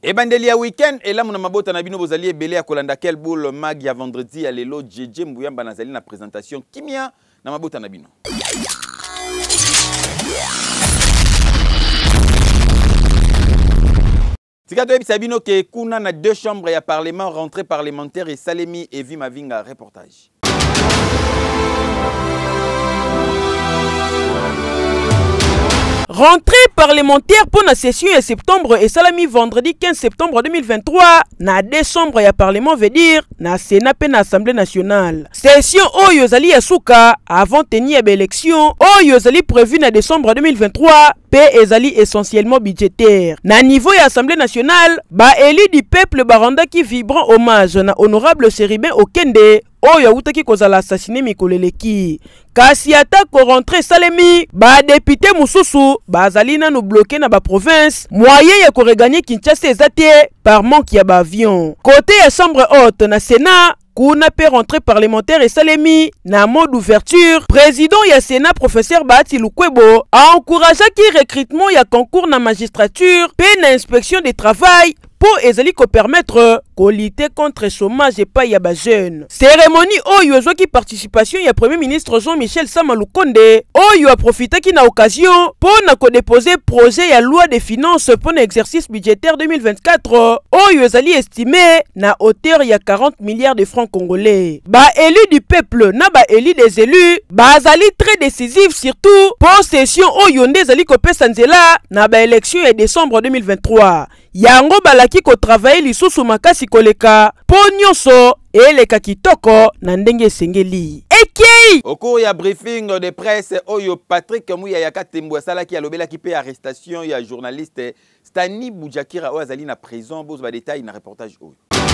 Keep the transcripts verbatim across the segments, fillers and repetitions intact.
Et bandeli ya week-end et là mon mabota na bino bozali ebele ya kolanda quel boule mag ya vendredi ya lelo Jeje Mbuyamba nazali na présentation kimia na mabota na bino. Tikato ebisa bino ke kuna na deux chambres ya parlement rentrée parlementaire et Salemi Evi Mavinga reportage. Rentrée parlementaire pour la session de septembre et Salami vendredi quinze septembre deux mille vingt-trois. Na décembre ya parlement veut dire na Sénat pe na Assemblée nationale. Session Oyo Zali Yasuka avant tenir élection Oyo Zali prévu na décembre deux mille vingt-trois. Pe ezali essentiellement budgétaire. Na niveau ya Assemblée nationale, ba élu du peuple baranda qui vibrant hommage na honorable Seribin Okende Oyo utaki kozala assassiné Mikoleleki. Kasi ata ko rentré Salemi, ba député mususu bazali na no bloqué na ba province, moyen ya ko regagner Kinshasa ezate par manque ya ba avion. Côté ya chambre haute na Sénat Kuna pe rentrée parlementaire et Salemi na mode d'ouverture, président ya Sénat professeur Bahati Lukwebo a encouragé qui recrutement ya concours na magistrature pe na inspection du travail pour ezali ko permettre ko lutter contre chômage et pas ya ba jeune. Cérémonie oyo qui participation ya premier ministre Jean-Michel Sama Lukonde oyo a profité qui na occasion pour na ko déposer projet ya loi de finances pour l'exercice budgétaire deux mille vingt-quatre oyo ezali estimé na hauteur ya quarante milliards de francs congolais. Ba élu du peuple na ba élu des élus ba azali très décisif surtout pour session oyo nde ezali ko pesa nzela na ba élection ya décembre deux mille vingt-trois. Yango balaki ko travailler lisusu makasi koleka po nyonso eleka kitoko na ndenge sengeli. Ekei au cours ya briefing de presse oyo Patrick Muya Yakatembo asalaki alobelaki pe arrestation ya journaliste Stani Boujakira o azali na prison bozo ba détail na reportage oyo.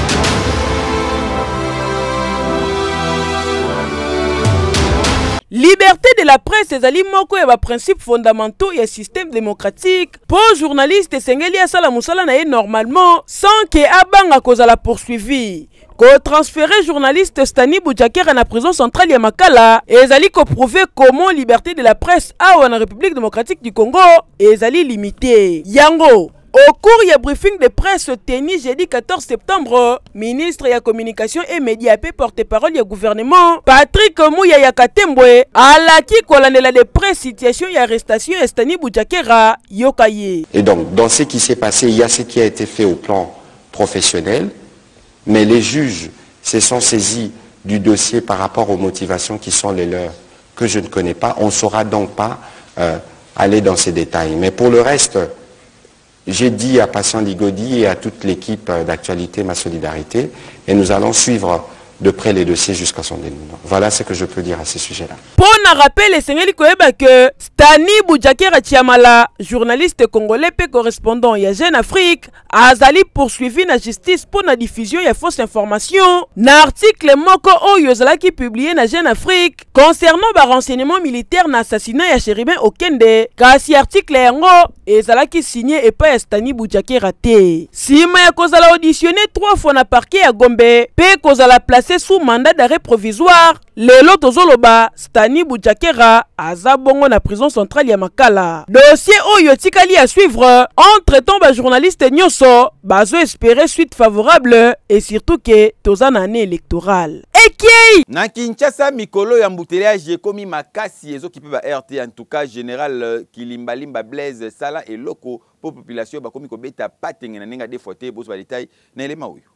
Liberté de la presse ezali moko ya ba principes fondamentaux et système démocratique pour journaliste sengeli asala musala na ye normalement sans que abanga kozala poursuivi. Ko transférer journaliste Stani Boujakera na prison centrale ya Makala ezali ko prouver comment liberté de la presse a na République démocratique du Congo ezali limité. Yango au cours du briefing de presse tenu jeudi quatorze septembre, ministre de la communication et médias et porte-parole du gouvernement, Patrick Muya Yakatembwe, a laki kolandela de presse situation et arrestation de Stani Boujakera yokaye. Et donc, dans ce qui s'est passé, il y a ce qui a été fait au plan professionnel, mais les juges se sont saisis du dossier par rapport aux motivations qui sont les leurs, que je ne connais pas. On ne saura donc pas euh, aller dans ces détails. Mais pour le reste, j'ai dit à Patient Ligodi et à toute l'équipe d'actualité ma solidarité et nous allons suivre de près les dossiers jusqu'à son dénouement. Voilà ce que je peux dire à ce sujet-là. Pour nous rappeler, Sengeli Koeba que Stani Boujakera Tiamala, journaliste congolais et correspondant à Jeune Afrique, a azali poursuivi la justice pour la diffusion de fausses informations. L'article Moko Oyozala qui publié na Jeune Afrique concernant le renseignement militaire na assassinat ya Cheribin Okende, kasi article yango ezala qui signé et pas Stani Boujakera te. Sima ya kozala auditionné trois fois na parquet à Gombe, pe kozala placé sous mandat d'arrêt provisoire. Lelo tozoloba Stani Boujakera aza bongo na prison centrale ya Makala. Dossier oyo tikali à suivre. Entre temps ba journaliste nyonso bazo espérer suite favorable et surtout que toza na année électorale. Ekei na Kinshasa mikolo ya mbouteillage komi makasi ezoki pe ba R T en tout cas général Kilimbalimba Blaise Sala et loko pour population ba komi ko beta patenge na ninga défaute bozo ba détail na elema oyo.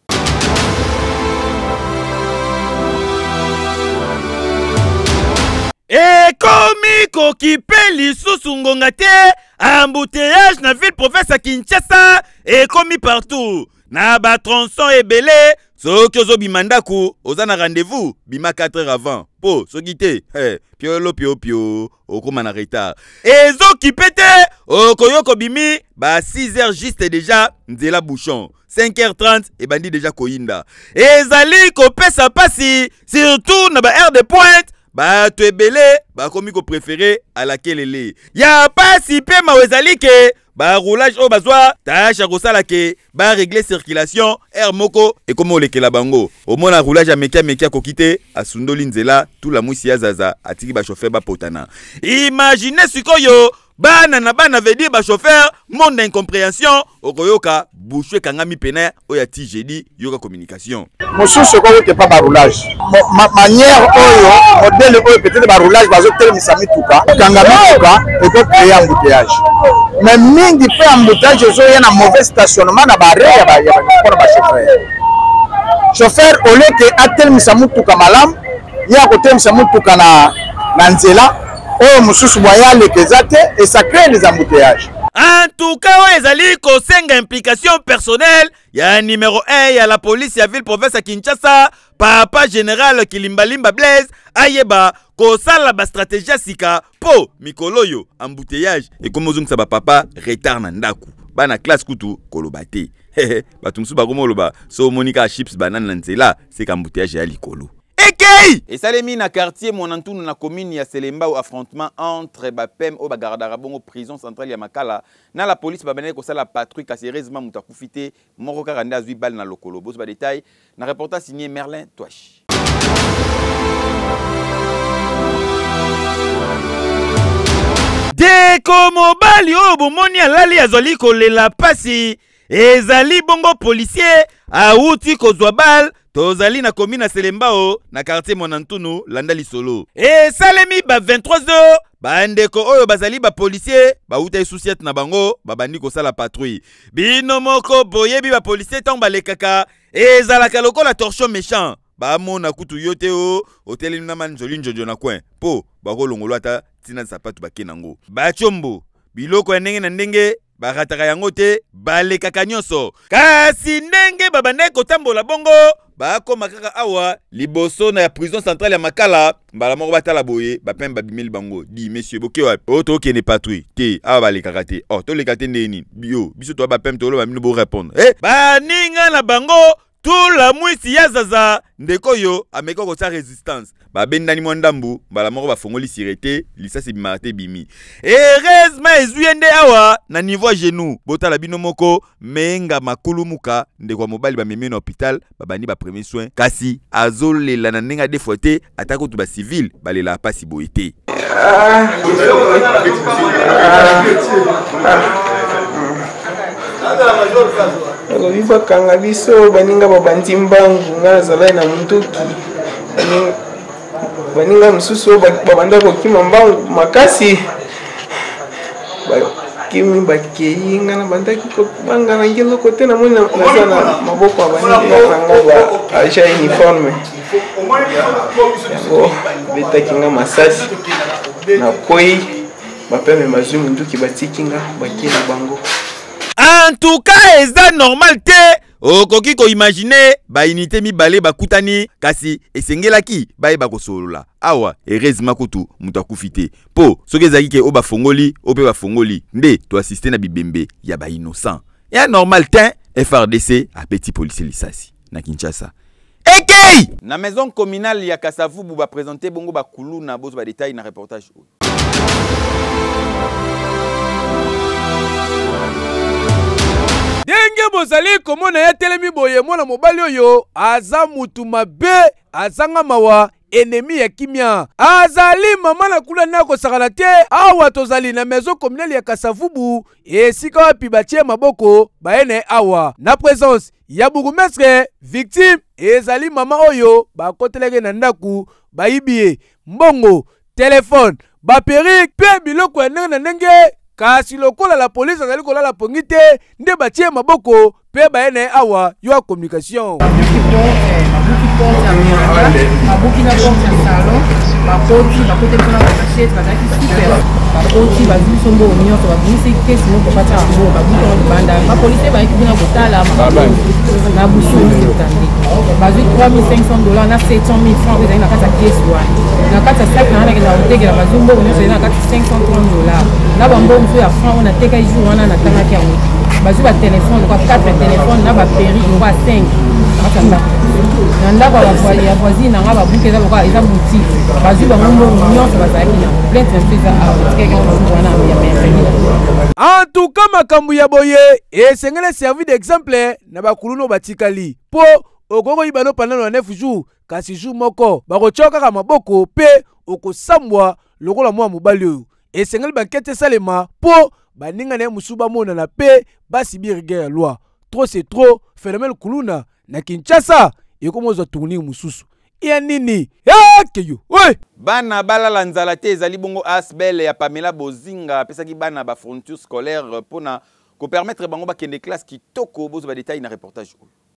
Et komi kokipe lisusu ngonga te embouteillage na ville province à Kinshasa et komi partout na ba tronçon ebele soki ozobima ndaku oza na rendez-vous bima quatre heures avant po soki te hey, piolo pio pio okoma na retard ezokipe te okoyoko bimi ba six heures juste déjà nzela bouchon cinq heures trente et bandi déjà koyinda ezali kopesa pasi surtout na ba heure de pointe ba to ebele ba komi ko préféré à laquelle elle ya pas si pe mawezali ke ba roulage o bazwa tâche kosala ke ba régler circulation air moko et comme olekela bango au mona roulage amekia mekia kokite asundoli nzela tout la mwisi ya zaza atiki ba chauffeur ba potana. Imaginez sikoyo bana na bana veut dire ba chauffeur monde d'incompréhension okoyoka bouchwe kangami pena oya ti jeudi yoka communication mosusu ko ke pas ba roulage manière oyo modèle oyo peut-être ba roulage bazo telemisa mituka kangami mituka et ko créer embouteillage mais mingi pe embouteillage zo yana mauvais stationnement na ba ya ba ya ba ba chauffeur chauffeur au lieu que atelemisa mituka malam ya ko telemisa mituka na na nzela oh mususu boyale kezate et ça crée des embouteillages. En tout cas, ezali kosenga implication personnelle ya numéro un ya la police ya ville province ya Kinshasa papa général Kilimbalimba Blaise ayeba kosala ba stratégie sika po mikoloyo embouteillage et comme ozungisa ba papa retard na ndaku bana classe kutu kolobate batumsu bakomo loba so monika chips banane na nzela c'est qu'embouteillage ya likolo. Et Salemi na quartier Monantoun na commune ya Selemba ou affrontement entre Bapem au Bagardara bongo prison centrale ya Makala na la police babene ko sala patrouille ka sérieusement mutakufite moko karanda azui bal na lokolo boss ba détail na reportage signé Merlin Touachi. Deko mobali o bomoni alali azoli kolela pasi ezali bongo policier auti kozwa bal tozali na commune na Selembao na quartier Monantunu landa lisolo et salemi ba vingt-trois heures ba ndeko oyo bazali ba policier ba uta souciette na bango babandi ko sala patrouille bino moko boyebi ba policier tong balekaka ezalaka lokola torchon méchant ba mona kutu yote o hôtel na manjoli njojo na coin po ba ko longolo ata tina sapatu ba kenango ba chombo biloko ya ndenge na ndenge barataka yango te balekaka nyonso kasi ndenge babandaki kotambola bongo bakoma kaka awa liboso na ya prison centrale ya Makala mbala moko batala boye bapembe babimeli bango di monsieur bokewa oto okende patrouille te awa balekaka te oh toleka te ndeni bio biso to bapembe tolo bamino bo répondre eh baninga na bango tout la mwisi ya zaza ndeko yo ameko ko sa résistance ba bendani mwandambu mbala moko bafongoli sirete lisasi bimarte bimi heureusement ezuyende awa na niveau genou botala bino moko menga makulu muka ndeko mobali ba meme na hôpital babani ba premier soin kasi azolela na nenga defote atako tu ba civil balela pasi boité alobi bakanga biso baninga babandi mbangu nga nazalai na munduki baninga mosusu babanda kokima mbangu makasi bakimi bakei nga nabandaki kobanga na ngeloko te namoni naza na maboko ya baninga nanga ba agent uniforme yango betaki nga masasi nakwei bapeme bazwi munduki batiki nga bakei na bango. En tout cas, c'est normal te. Okoki ko imaginer ba unité mi balé ba kutani kasi esengela ki ba ba kosolola. Awa heureusement kutu mutakufite. Po soki ezaki ke oba fongoli, ope ba fongoli. Nde to assister na bibembe ya ba innocent. Ya normal te F R D C a petit policier lisasi na Kinshasa. Ekei na maison communale ya Kasavubu ba présenter bongo ba kulu na bozo ba détail na reportage. Denge bozali komona ya telemi boye mwana mobali oyo aza mutu mabe azanga mawa ennemi ya kimia azali mama na kula na kosakana te awa tozali na maison communale ya Kasavubu esika wapi batie maboko baene awa na présence ya burgmestre victime ezali mama oyo bakoteleke na ndaku baibie mbongo telefone baperi pe biloko ya ndenge na ndenge kasi lokola la police azali kolala pongi te nde batie maboko pe baene awa yo communication babuki na porte ya salon bakoti bakote mpona bakachete bazalaki super bakoti bazwi sombo nyonso babimisi kesi moko bata yango babuki na libanda bapolisier bayaki kuna kotala na busuni otandi bazwi trois mille cinq cents dollars na sept cent mille francs ezali na kati ya kesi wana na kati ya sac na nakenda kotekela bazwi mbongo nyonso ezali na kati cinq cent trente dollars na bambongo mosusu ya franc oyo nateka jour wana natangaki yango bazwi batelefone lokwa quatre telefone na baperi lokwa cinq na kati ya ndako na ndako ya voisine nanga babuki eza lokwa eza boutique bazwi bango mbongo nyonso bazalaki na plainte na mpeza wana ya mercredi. En tout cas makambo ya boye esengeli servi d'exemple na bakulunu batikali po okoko yibano pendant na neuf jours kasi jour moko bakotia kaka maboko pe okosambwa lokola mwa mobali oyo esengeli bankete esalema mpo baninga na ye mosusu bamonana mpe basibi rigueur ya loi. Trop c'est trop, phénomène kuluna na Kinshasa ekomozwa tournure mosusu. Ya nini? Ya keyo. Ouais. Bana balala nzala te ezali bongo Asbel ya Pamela Bozinga pesaki bana ba fourniture scolaire pona ko permettre bango ba kende classe kitoko bozo ba détail na reportage.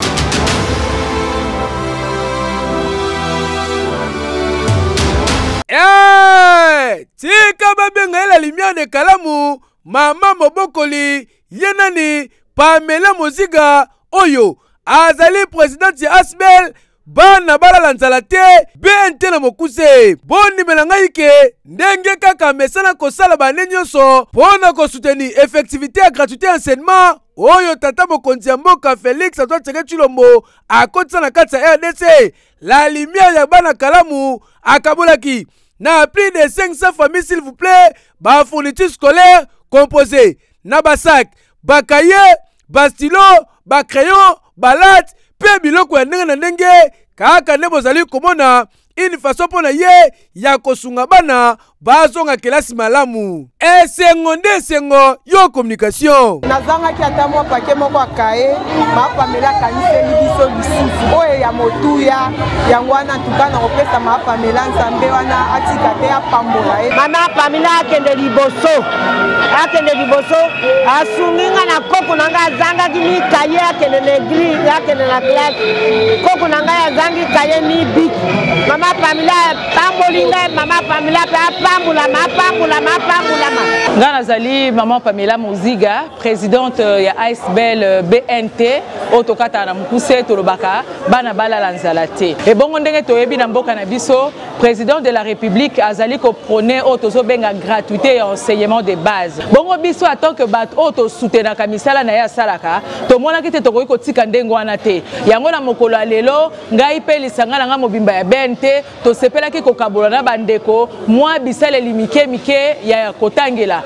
Eh, tika babenga la lumière de kalamu, mama mobokoli, yenani Pamela Moziga oyo azali président ya Asbel bana balala nzala te B N T na mokuse boni melanga ike ndenge kaka mesana kosala bane nyonso pona ko soutenir effectivité et gratuité enseignement oyo tata mokonzi ya mboka Félix Antoine Tshisekedi Tshilombo akotisa na kati ya R D C. La lumière ya bana kalamu akabolaki na plus de cinq cents familles s'il vous plaît ba fourniture scolaire composée na ba sac ba cahier ba stylo ba crayon ba latte pe biloko ya ndenge na ndenge kaka nde bozali komona une façon pona ye ya kosunga bana bazonga kelasi malamu. Esengo nde esengo yo communication. Nazangaki ata mwa pake moko akaye Pamela kaniseli biso lisusu oyo ya motuya yango wana tuka na kopesa Pamela nzambe wana atika te apambola ye. Mama Pamela akende liboso akende liboso asunginga na koko nanga azangaki ni kaye akende na église akende na classe koko nanga azangi kaye ni bik. Mama Pamela pambolinga mama Pamela pa pambola ma pambola ma pambola ma. Ngana zali maman Pamela Moziga, présidente ya Asbel B N T otokata na mukuse tolobaka bana bala lanzala te. Et bongo ndenge toyebi na mboka na biso président de la République azali ko prôner otozo benga gratuité et enseignement de base. Bongo biso attend que bat auto soutenir ka misala na ya salaka to mona kite tokoki kotika ndengo wana te. Yango na mokolo lelo ngai pe lisanga na nga mobimba ya B N T to sepelaki ko kabola na bandeko moi bisale limike mike ya kotangela.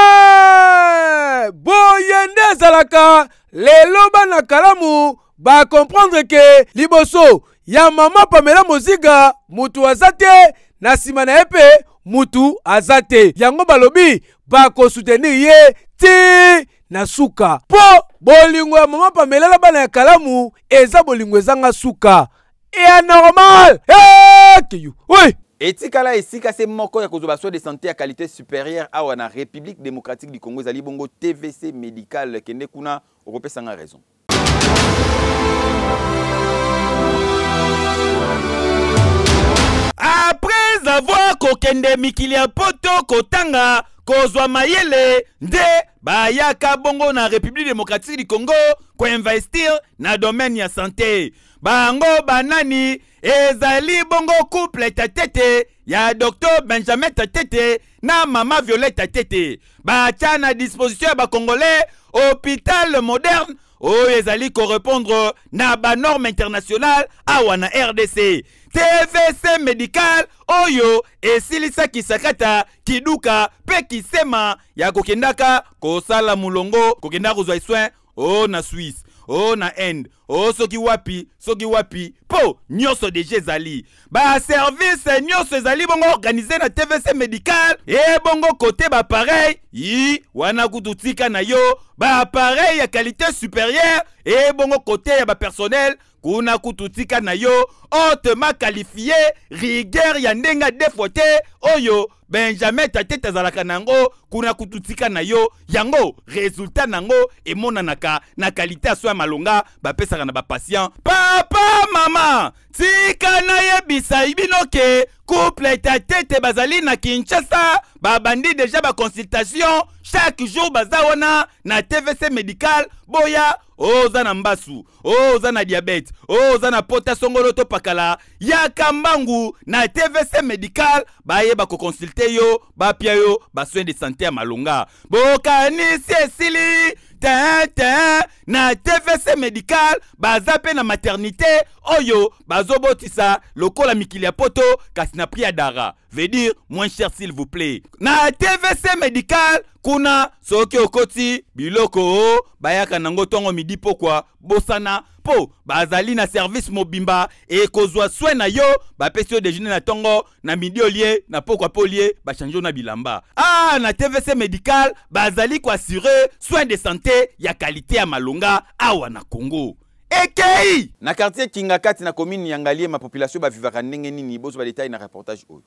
Eh boyende zalaka lelo bana kalamu ba comprendre que liboso ya mama Pamela Moziga mutu azate na sima na epe mutu azate yango balobi ba ko soutenir ye ti na suka po bolingo ya mama Pamela la bana ya kalamu eza bolingo ezanga suka e anormal. Eh kiyu oui. Etikala esika se moko ya kozoba soins de santé à qualité supérieure awa na République démocratique du Congo ezali bongo T V C médical kende kuna okopesa nga raison. Après avoir kokende mikili ya poto kotanga kozwa mayele nde bayaka bongo na République démocratique du Congo ko investir na domaine ya santé. Bango banani ezali bongo couple tatete ya docteur Benjamin Tatete na mama Violette Tatete. Bacha na disposition ya ba Congolais hôpital moderne o ezali correspondre na ba norme internationale awa na R D C. T V C médical oyo esilisa kisakata kiduka pe kisema ya kokendaka kosala mulongo kokenda kozwa soin o na Suisse o na Inde o soki wapi soki wapi po nyonso deja ezali ba service nyonso ezali bongo organisé na T V C médical e bongo côté ba pareil yi wana kututika na yo ba appareil ya qualité supérieure e bongo côté ya ba personnel kuna kututika na yo hautement qualifié rigueur ya ndenga defote oyo Benjamin Tatete azalaka nango kuna kututika na yo yango résultat nango emonanaka na qualité ya soin malonga bapesaka na ba patient. Papa mama tika na yebisa ibinoke couple Tatete bazali na Kinshasa babandi déjà ba consultation chaque jour bazawana na T V C médical boya oza na mbasu oza na diabète oza na pota songolo to pakala ya kambangu na T V C médical baye ba ko consulter yo ba pia yo ba soins de santé ya malonga bokanisi esili tata na T V C médical bazape na maternité oyo bazobotisa lokola mikili ya poto kasi na pria dara veut dire moins cher s'il vous plaît. Na T V C médical kuna soki okoti biloko bayaka nango tongo midi pokwa bosana po bazali na service mobimba e kozwa soin na yo bapesi yo déjeuner na tongo na midi olie na pokwa polie ba changer na bilamba. Ah na T V C médical bazali ko assurer soin de santé ya qualité ya malonga awa na Congo. Ekei na quartier Kingakati na commune Yangalie ma population ba vivaka ndenge nini bozo ba détail na reportage oyo.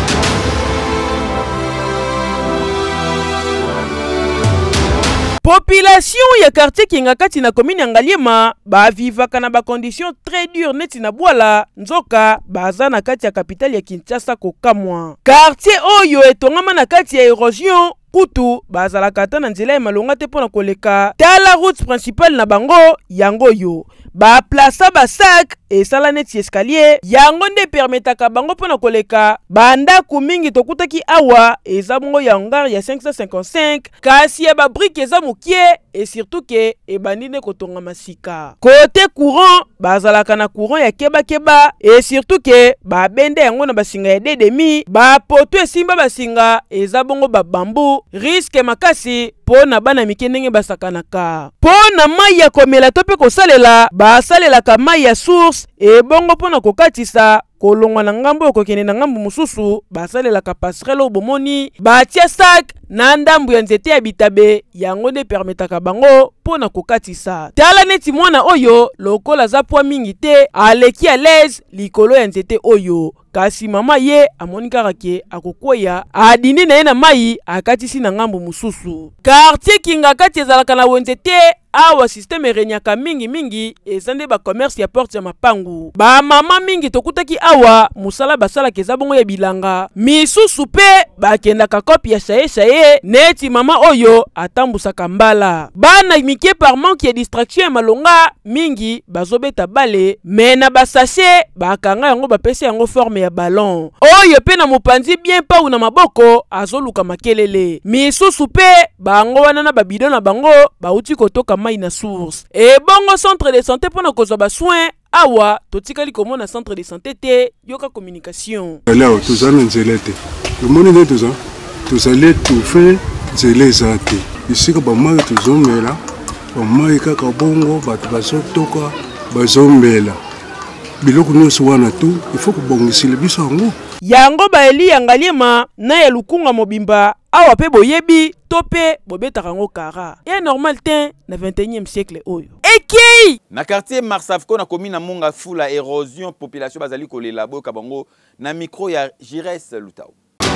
Population ya quartier Kingakati na commune Yangaliema ba vivaka na ba conditions très dures neti na bwala nzoka baza na kati ya capitale ya Kinshasa kokamwa. Quartier oyo etongama na kati ya erosion kutu bazalaka ata na nzela ya malonga te pona koleka tala route principale na bango yango yo ba plaça ba sac esala neti escalier yango nde permetaka bango pona koleka bandako mingi tokutaki awa eza bongo ya ngari ya cinq cent cinquante-cinq kasi ya ba brique eza mokie et surtout ke ebandi nde kotonga masika côté courant bazalaka na courant ya keba keba et surtout ke ba bende yango na basinga ya dedemi ba poto esimba basinga eza bongo ba bambu risque makasi pona bana mike ndenge basakanaka pona mai ya komela to pe kosalela basalelaka mai ya source e bongo pona kokatisa kolongwa na ngambo okokende na ngambo mususu basalelaka passerelle bomoni batia sac na ndambu ya nzete ya bitabe yango nde permetaka bango pona kokatisa tala neti mwana oyo lokola za poa mingi te aleki à l'aise likolo ya nzete oyo kasi mama ye amoni kaka ke akokoya adini na ye na mai akatisi na ngambo mususu quartier Kingakati ezalaka na wenze te awa système erenyaka mingi mingi eza nde ba commerce ya porte ya mapangu ba mama mingi tokutaki awa musala basalaka eza bongo ya bilanga misusu pe bakendaka kopi ya shaye shaye neti mama oyo atambusaka mbala bana mike par manque ya distraction ya malonga mingi bazobeta bale me na basashe bakanga yango bapesi yango forme ya ballon oyo pe na mopanzi bien pau na maboko azoluka makelele misusu pe bango wana na babido na bango bauti kotoka mai na source e bongo centre de santé pona kozwa ba soin awa totikali komona centre de santé te yoka communication alors tozana nzela te omoni nde toza tozali tufe nzela eza te isika bamai tozomela bamai kaka bongo bato bazotoka bazomela biloko nyonso wana tu ifo kobongisila biso yango yango baeli Yangaliema na ya lukunga mobimba awa pe boyebi to pe bobetaka yango kara e normal te na vingt et unième siècle oyo ekei na quartier Marsavco na commune na Monga Fula érosion population bazali kolela boyoka bango na micro ya Jires Lutao.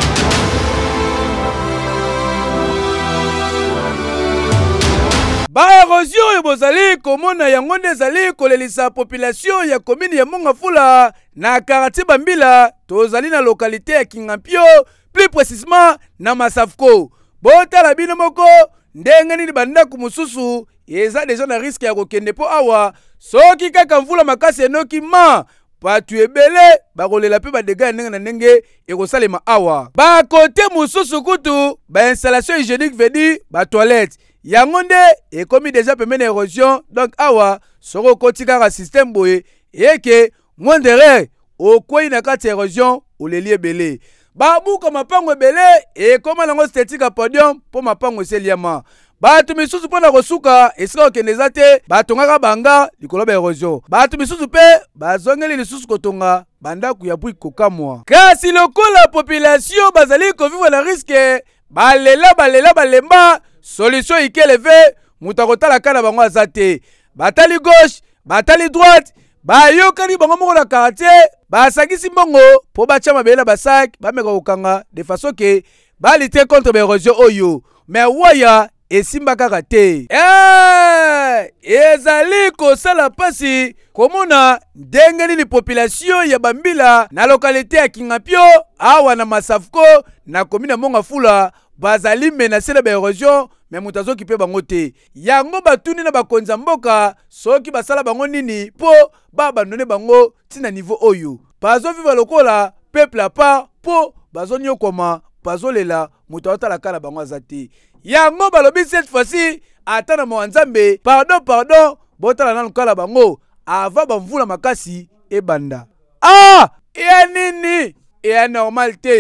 Ba érosion oyo bozali komona yango nde ezali kolelisa population ya commune ya Monga Fula na quartier Bambila tozali na localité ya Kingampio plus précisément na Marsavco botala bino moko ndenge nini bandako mususu eza deja na risque ya kokende po awa soki kaka mvula makasi enoki ma batu ebele bakolela pe badega ndenge na ndenge ekosalema awa ba kote mususu kutu ba installation hygiénique veut dire ba toilette yango nde ekomi deja pembeni na érosion donc awa soko koti kaka système boye eke moindre okwei na kati ya érosion oleli ebele babuka mapango ebele ekoma nango statique podium po mapango eseliama bato misusu pona kosuka esika kokende eza te batongaka banga likolo ba érosion bato misusu pe bazongeli lisusu kotonga bandako ya bwi kokamwa kasi lokola population bazali kovivre na risque balela balela balemba solution ikeleve mutu akotala kana bango aza te batali gauche batali droite bayokani bango moko na quartier basakisi mbongo po batia mabele na basak bameka kokanga de façon ke balite contre baérosion oyo me waya esimba kaka te eh ezali kosala pasi komona ndenge nini population ya Bambila na localité ya Kingampio awa na Marsavco na commune ya Monga Fula bazali menacé na baérosion me mutu azokipe bango te yango batuni na bakonza mboka soki basala bango nini po babandone bango tina niveau oyo bazoviva lokola peuple à part po bazonyokoma bazolela mutu azotala kala bango aza te yango balobi cette fois-ci ata na mawa nzambe pardon pardon botala na lokala bango ava bamvula makasi ebanda ah eya nini eya normal te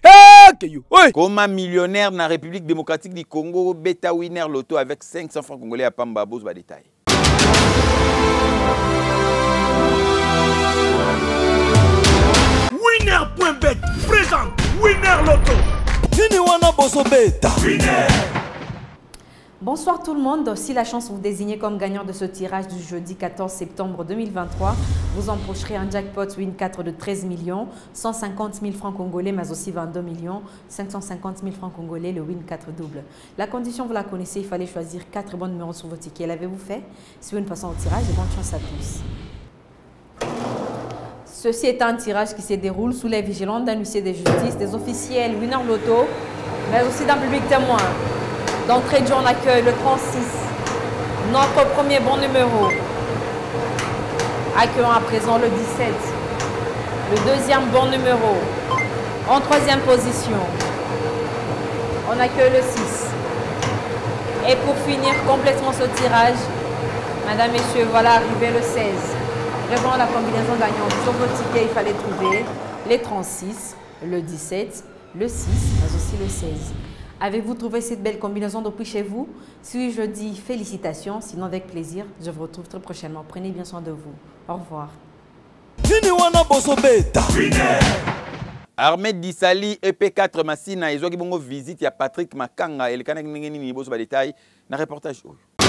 Hey, Keyo. Oui. Comment millionnaire na République démocratique du Congo, bêta winner loto avec cinq cents francs congolais à Pamba, boss ba détail. Winner.bet présente Winner Loto. Niniwana Boso Beta. Winner. Bonsoir tout le monde. Si la chance vous désigne comme gagnant de ce tirage du jeudi quatorze septembre deux mille vingt-trois, vous empocherez un jackpot Win quatre de treize millions, cent cinquante mille francs congolais, mais aussi vingt-deux millions, cinq cent cinquante mille francs congolais, le Win quatre double. La condition, vous la connaissez, il fallait choisir quatre bons numéros sur votre ticket. L'avez-vous fait? Si vous ne passez au tirage, et bonne chance à tous. Ceci est un tirage qui se déroule sous les vigilances d'un huissier de justice, des officiels Winner Loto, mais aussi d'un public témoin. D'entrée de jeu, on accueille le trente-six, notre premier bon numéro. Accueillons à présent le dix-sept, le deuxième bon numéro. En troisième position, on accueille le six. Et pour finir complètement ce tirage, mesdames, messieurs, voilà arrivé le seize. Révélons la combinaison gagnante. Sur vos tickets, il fallait trouver les trente-six, le dix-sept, le six, mais aussi le seize. Avez-vous trouvé cette belle combinaison depuis chez vous? Si oui, je dis félicitations, sinon avec plaisir, je vous retrouve très prochainement. Prenez bien soin de vous. Au revoir. Ahmed Dissali, E P quatre Massina, ils ont une visite à Patrick Makanga et le Kanak Ningeni Nibo sur détail dans le reportage.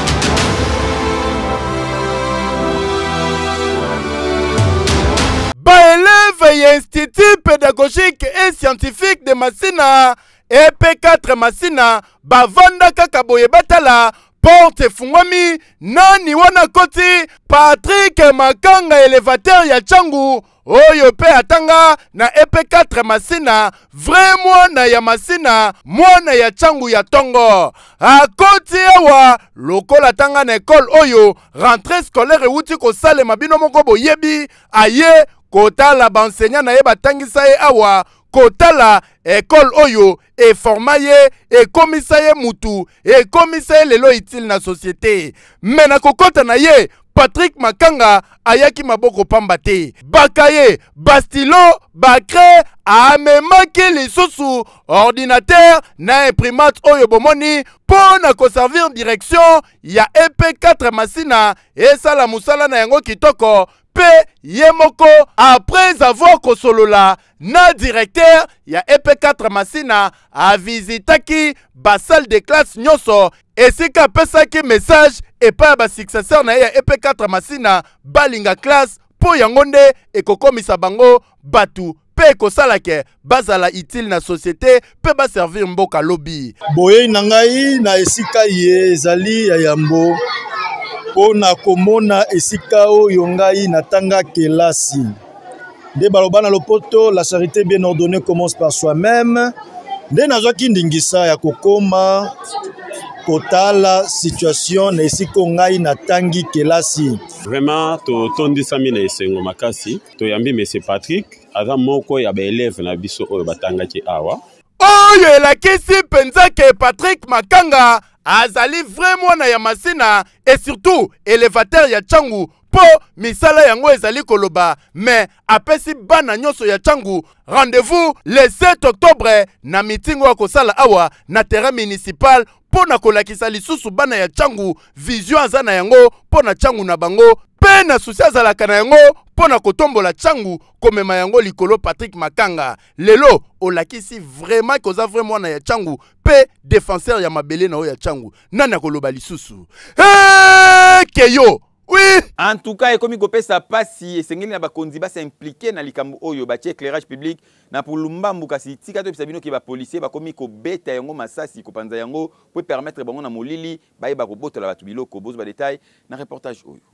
Baélève et Institut pédagogique et scientifique de Massina, E P quatre Massina, Bavanda Kakaboye Batala, porte fungwami, nani wana koti, Patrick Makanga élévateur ya changu, oyo pe atanga na E P quatre Massina, vrai mwana ya Massina, mwana ya changu ya tongo. Akoti awa, lokola tanga na école oyo, rentrée scolaire euti ko sale mabino moko boyebi, aye, kotala bansenya na ye batangisa ye awa, kotala école oyo e forma ye e komisa ye mutu e komisa ye lelo utile na société. Mena kokota na ye Patrick Makanga ayaki maboko pamba te. Bakaye, bastilo, bakre, amemaki lisusu ordinateur na imprimante oyo bomoni po na koservir direction ya E P quatre Massina e sala musala na yango kitoko. Pe yemoko après avoir kosolola na directeur ya E P quatre Massina a visitaki ba salle de classe nyoso esika pesaki message et pas ba successeur na ya E P quatre Massina balinga classe po yangonde ekokomisa bango batu pe kosalake bazala utile na société pe ba servir mboka lobby. Boye na ngai na esika ye ezali ya yambo. Pona komona esika oyo ngai natanga kelasi. Nde baloba na lopoto, la charité bien ordonnée commence par soi-même. Nde nazwaki ndingisa ya kokoma kotala situation na esika ngai natangi kelasi. Vraiment to tondisami na esengo makasi. To yambi monsieur Patrick, aza moko ya ba élève na biso oyo batangaki awa. Oyo elakisi penza ke Patrick Makanga azali vraiment na ya Massina et surtout élévateur ya changu po misala yango ezali koloba mais apesi bana nyoso ya changu rendez-vous le sept octobre na meeting wa kosala awa na terrain municipal po na kolakisa lisusu bana ya changu vision azana yango po na changu na bango pe na susi azalaka na yango po na kotombola changu komema yango likolo Patrick Makanga. Lelo olakisi vraiment koza vraiment na ya changu pe défenseur ya mabele na o ya changu nana koloba lisusu. Hey, Keyo. Oui. En tout cas, comme il sa pasi et sengeli na bakonzi ba s'impliquer na likambo oyo ba éclairage public na pour lumbambu kasi tika to sabino ki ba policier ba komi ko beta yango masasi ko panza yango pour permettre bango na molili ba yeba ko botola batu biloko bozo ba détail na reportage oyo.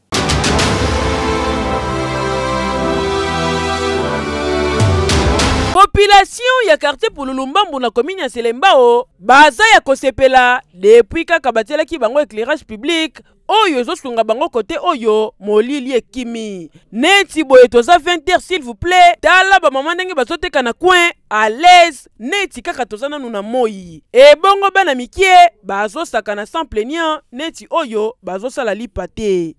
Population ya quartier Pululumbambu na commune ya Selembao baza ya kosepela depuis kaka batelaki bango éclairage public oyo zosunga bango côté oyo molili ekimi neti boye toza vingt heures s'il vous plaît tala ba mama ndenge bazoteka na coin à l'aise neti kaka toza nanu na moi e bongo bana mikie bazosaka na sans plaignant neti oyo bazosala lipa te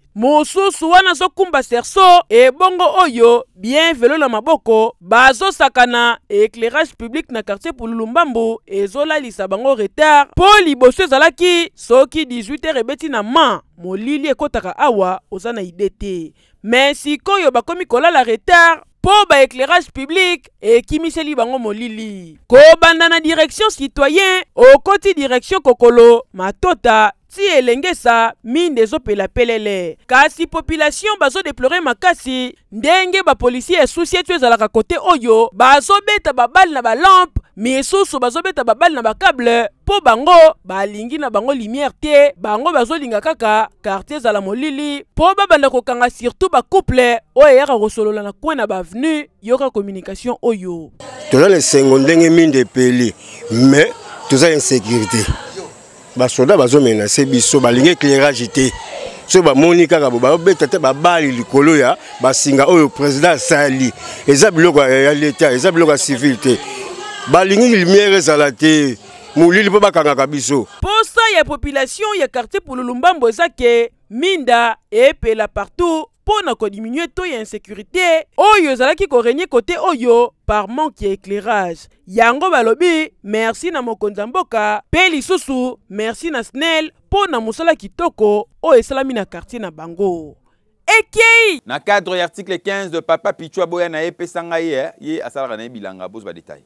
mosusu wana zokumba serso ebongo oyo bien velo na maboko bazosakana éclairage public na quartier Pululumbambu ezolalisa bango retard po liboso ezalaki soki dix-huit heures ebeti na ma molili ekotaka awa oza na ide te mais sikoyo bakomi kolala retard po ba éclairage public ekimiseli bango molili kobanda na direction citoyen okoti direction kokolo matota ti elengesa minde ezopela pelele kasi population bazo déplorer makasi ndenge ba policier esusi etu ezalaka kote oyo bazobeta babali na balampe misusu bazobeta babali na bakable po bango balingi na bango lumière te bango bazolinga kaka quartier ezala molili po babanda kokanga surtout bacouple oyo eyaka kosolola na coin na baavenue yoka communication oyo toza na esengo ndenge minde epeli mais toza insécurité basoda bazomenase biso balingi éclairage te so bamoni kaka babeta te babali likolo ya basinga oyo président asali eza biloko ya leta eza biloko ya civil te balingi lumière ezala te molili mpo bakangaka biso posa ya population ya quartier Pululumbambu eza ke minda epela partout pour na diminuer to ya insécurité oyo ezalaki korenye côté oyo par manque ya éclairage yango balobi merci na mokonzi mboka pe lisusu merci na snel po na musala kitoko oyo esalami na quartier na bango ekei na cadre ya article quinze de Papa Pichou Boya na epesa ngai ye ye asalaka na bilanga bozo ba détail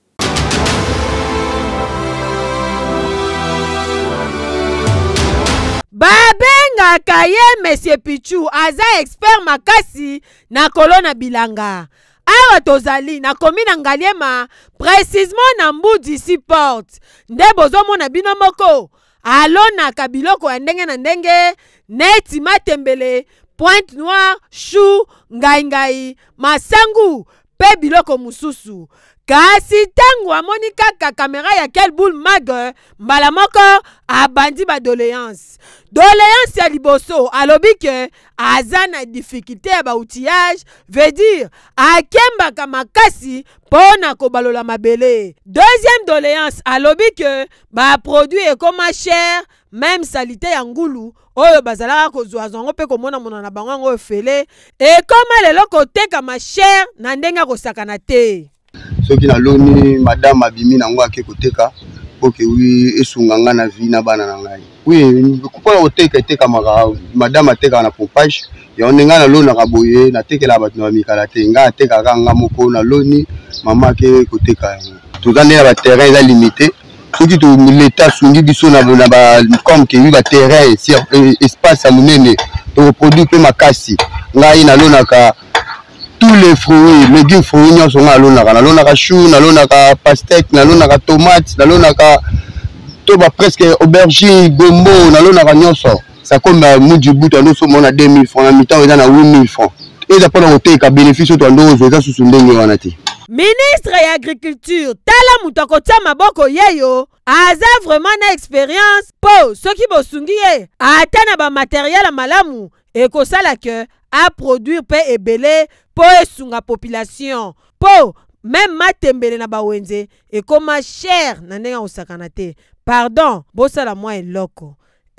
babengaka ye Monsieur Pichou aza expert makasi na kolona bilanga awa tozali na komina Ngaliema précisément na Mbudi si porte nde bozomona bino moko alonaka biloko ya ndenge na ndenge neti matembele pointe noire chou ngai ngai masangu pe biloko mususu kasi tango amoni kaka kamera ya quel boule mag mbala moko abandi ba doléance doléance ya liboso alobi ke aza na difficulté ya ba outillage veut dire akembaka makasi pona kobalola mabele deuxième doléance alobi ke ba produit ekoma cher même salité ya ngulu oyo bazalaka kozwa zongo pe komona mona na bango ngo efele ekoma lelo koteka ma cher na ndenge kosakana te soki naloni madame abimi nango ake koteka oke wi esunganga na vie na bana na ngai oui mpona koteka etekamaka madame atekaka na pompage ya ndenge nalonaka boye natekela bato na bamikala te ngai atekaka nga moko naloni mama ake koteka yango toza nde na baterrain eza limité soki leta asungi biso na comme ke wi baterrain espace ya monene tokoproduit mpe makasi ngai nalonaka tous les fruits, légumes fruits, nous sommes à l'onaka, l'onaka chou, l'onaka pastèque, l'onaka tomate, l'onaka tout presque aubergine, gombo, l'onaka nyonso. Ça comme Moudi bout, nous sommes à deux mille francs, en mi-temps, on a huit mille francs. Et d'après le côté, il bénéfice de nous, ça sous son dengue wanati. Ministre de l'Agriculture, tala mutakotia maboko yeyo, aza vraiment na expérience po soki bosungi ye, atana ba matériel malamu et ko sala que à produire pe ebele po esunga population po même matembele na bawenze et comme cher na ndenge osakana te pardon bosala moi eloko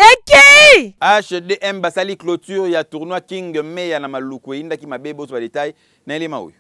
eki H D M basali clôture ya tournoi King Meya na maluku inda ki mabebo so détail na elema oyo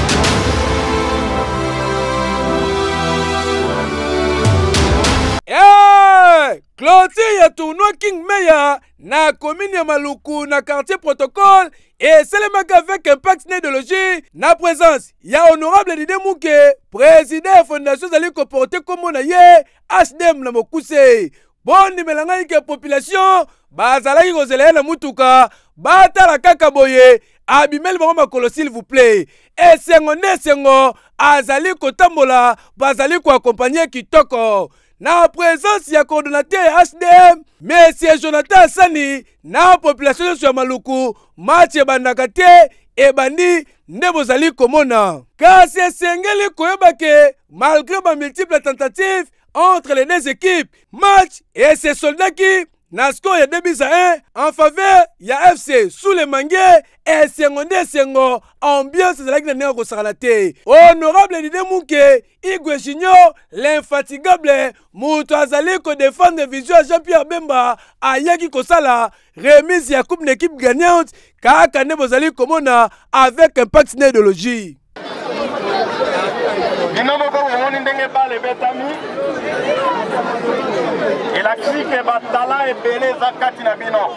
Hey! Clôture ya tournoi King Meya na commune ya Maluku na quartier protocole et c'est le mec avec impact idéologie na présence ya honorable Dide Mouke président fondation zali ko porter comme na ye H D M na mokuse bon nimelanga ke population bazalaki kozela na mutuka batala kaka boye abimeli bango makolo s'il vous plaît esengo ne sengo azali kotambola bazali ko accompagner kitoko na présence ya coordonnateur H D M Monsieur Jonathan Sani na population ya Maluku match ebandaka te ebandi nde bozali komona kasi esengeli koyeba ke malgré ba multiples tentatives entre les deux équipes match et ses soldats qui Nasco ya debisa un en faveur ya F C sous les mangues et sengonde sengo ambiance de la guinée ko sakalate. Honorable Dide Mouke Igwe Junior l'infatigable muto azali ko défendre vision Jean-Pierre Bemba ayaki ko sala remise ya coupe d'équipe gagnante kaka ne bozali komona avec impact idéologie. Et la clique est batala et belé zakati na bino.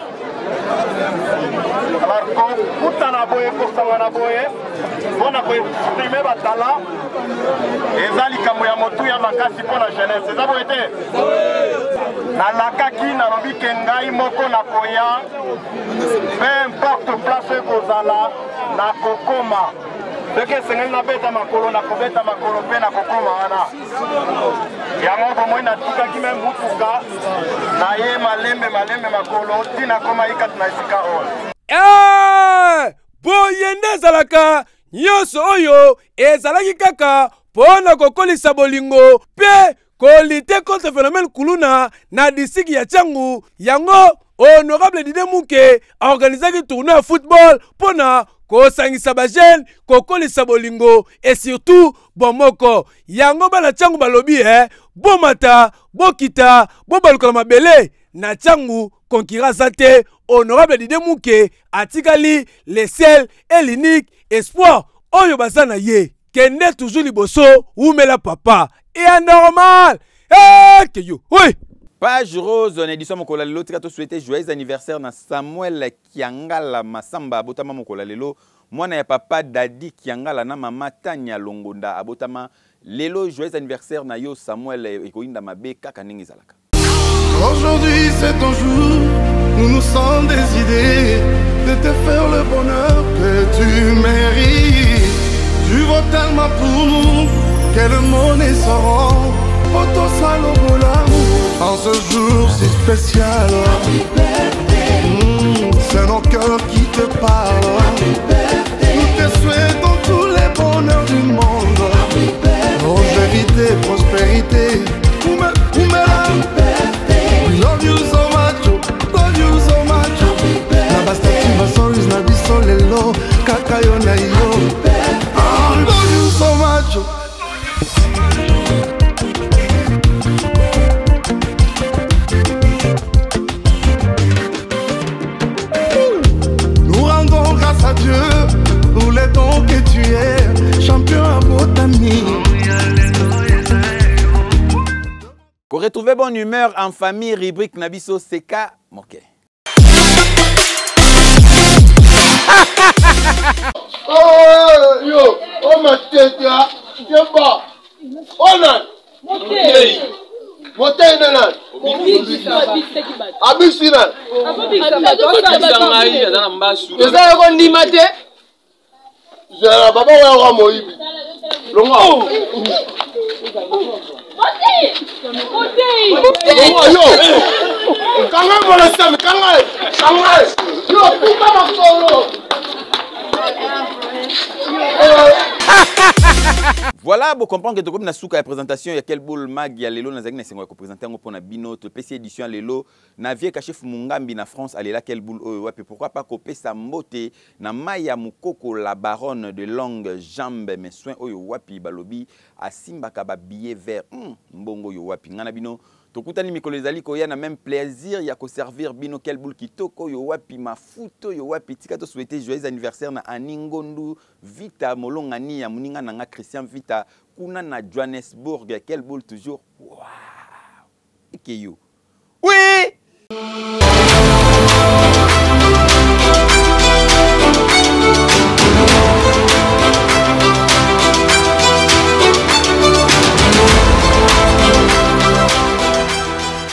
Alors quand tout en aboye pour s'en aboye, on a exprimé batala et zali kamoya motu ya makasi pour la jeunesse. C'est ça vous été? Na lakaki na robi kengai moko na koya, peu importe place kozala na kokoma. Deke sengen na beta makolo na kobeta makolo pe na kokoma wana. Yango bomo na tuka ki même mutuka na ye malembe malembe makolo tina koma ikat na sika on. Eh! Boyende zalaka nyoso oyo ezalaki kaka pona kokolisa bolingo pe kolite contre phénomène kuluna na disiki ya Tchangu. Yango honorable Dide Mouke organisaki tournoi de football pona kosangisa ba jeune kokolisa bolingo et surtout bomoko. Yango bana Tchangu balobi eh bomata bokita bobaluka mabele na Tchangu concurrence te. Honorable Dide Mouke atikali le seul et l'unique espoir oyo bazana ye kende toujours liboso umela papa et anormal eh que yo oui. Page Rose, on édition Mokola Lelo, tika to souhaiter joyeux anniversaire na Samuel Kiangala Masamba abotama Mokola Lelo. Mwana ya papa Dadi Kiangala na mama Tanya Longonda abotama Lelo, joyeux anniversaire na yo Samuel ekoinda mabe kaka ningi zalaka. Aujourd'hui c'est ton jour, nous nous sommes décidés de te faire le bonheur que tu mérites. Tu vaux tellement pour nous que le monde est sans Poto Salobola. En ce jour si spécial, mmh, c'est nos cœurs qui te parlent. Nous te souhaitons tous les bonheurs du monde, longévité, prospérité. Oumé, oumé, we love you so much, love you so much. Na bastati basoris na biso lelo, kakayo na yo. I love you so much. À Dieu pour les dons que tu es, champion à Botami. Pour retrouver bonne humeur en famille, rubrique Nabiso Seka Moke. Oh yo, oh ma tête, viens pas. Oh non, Motei, Motei nanan. Abisina. Eza yako ndima te. Zara baba wa wa moibi. Longo. Motei. Motei. Yo. Kanga mola sam, kanga. Kanga. Yo, puta makolo. Voilà, vous comprenez que comme na souka la présentation, il y a quel boule mag, il y a lelo na zagna sengo ko présenter ngo pona bino to P C édition lelo na vie ka chef Mungambi na France aller là quel boule oh, ouais, pourquoi pas copier sa mbote na Maya Mukoko la baronne de longue jambe mais soin oyo wapi balobi a simba ka ba billet vert hmm, mbongo yo wapi ngana bino tokutani mikolo ezali ko ya na même plaisir ya ko servir bino quel boule kitoko yo wapi mafuto yo wapi tika to souhaiter joyeux anniversaire na Aningondu Vita Molongani ya muninga na Christian Vita kuna na Johannesburg quel boule toujours wow. Et que yo